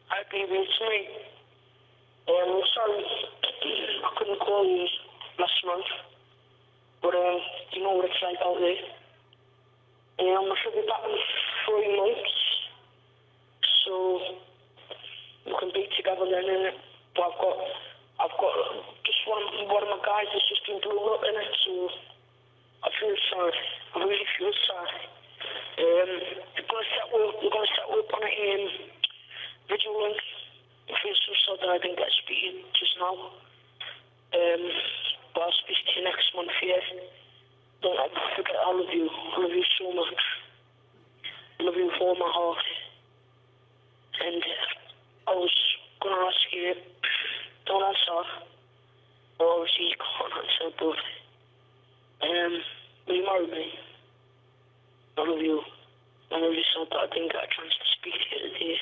Hi, baby, it's me. Sorry, I couldn't call you last month, but you know what it's like out there. I should be back in 3 months, so we can be together then, innit? But I've got just one of my guys has just been doing up in it, so I feel sad. I really feel sad. We're gonna set up on a video link. I feel so sad that I didn't get to speak to you just now. But I'll speak to you next month, yeah. Don't ever forget I love you. I love you so much. I love you with all my heart. And I was gonna ask you, don't answer. Or obviously you can't answer, but will you marry me? I love you. I love you so that I didn't get a chance to speak to you today.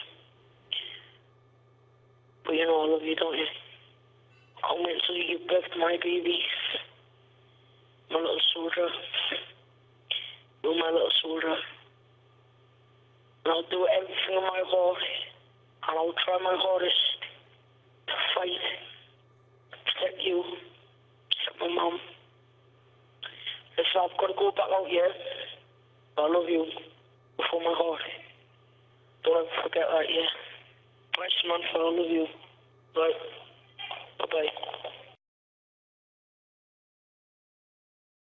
But you know I love you, don't you? I can't wait until you give birth to my baby. My little soldier. You're my little soldier. And I'll do everything in my heart. And I'll try my hardest to fight, protect you, protect my mum. Listen, I've got to go back out here. But I love you with all my heart. Don't ever forget that, yeah? Bye, Samantha, I love you. Bye. Bye-bye.